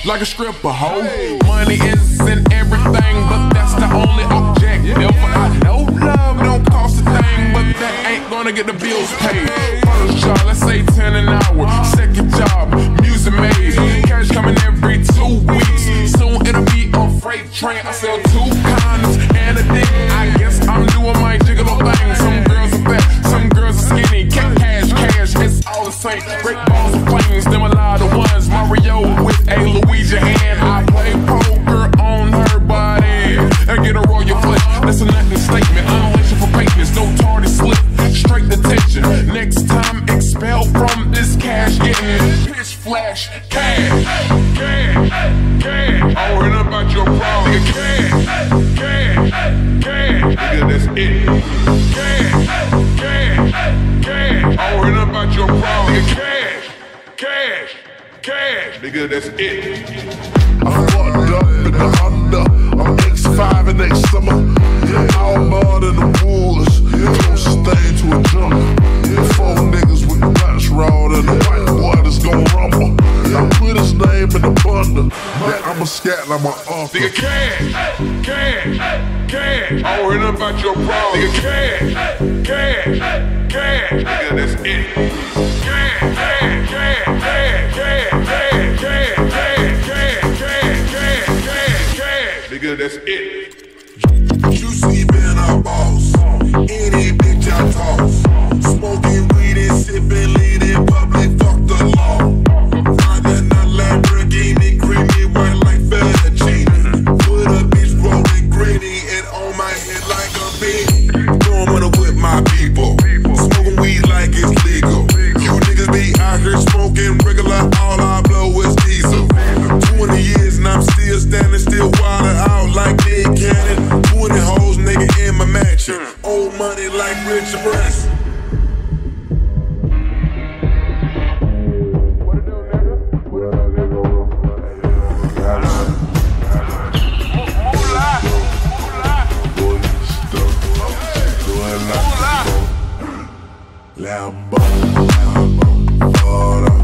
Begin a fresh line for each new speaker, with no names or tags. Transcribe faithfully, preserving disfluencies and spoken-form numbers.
like a stripper, ho. Money isn't everything, but that's the only objective. I know love don't cost a thing, but that ain't gonna get the bills paid. First job, let's say ten an hour. Second job, music made. Cash coming every two weeks. Soon it'll be a freight train. I sell two condoms and a dick. I guess I'm doing my gigolo thing. Some girls are fat, some girls are skinny. Cash, cash, it's all the same. Great balls of flames, them a lot of ones. Mario with a Luigi hand. I play poker on her body and get a royal flesh. That's a nothing statement. Unleashing for greatness, no tardy slip. Straight detention. Next time expelled from this cash. Getting pitch flash. Cash, cash, cash. All worried about your problem. Nigga, cash, cash, cash. Nigga, that's it. Cash, cash, cash. All worried about your problem. Nigga, cash, cash, cash. Nigga, that's it.
I'm fucked up in the Honda. I'm X five and next summer. All mud in the woods. Closest thing to a jungle. Four niggas with the punch rod and the white boy that's gon' rumble. I put his name in the bundle. That I'm a scat like my uncle.
Nigga, cash, cash, cash. All worried about your problem. Nigga, cash, cash, cash. Nigga, that's it. Cash, cash, cash, cash, cash, cash, cash, cash, cash, cash, cash, cash. Nigga, that's it.
You see, been a boss. Any bitch I toss. Smoking weed and sipping lean in public. Fuck the law. Riding a Lamborghini, creamy white like fettuccine. Put a bitch rolling gritty and on my head like a bean. Going with it with my people. Smoking weed like it's legal. You niggas be out here smoking regular. All I blow is diesel. Twenty years and I'm still standing, still wildin' out like Nick Cannon. Twenty hoes, nigga, in my mansion. Old money like Richard Branson. Lambo, Lambo, Lambo,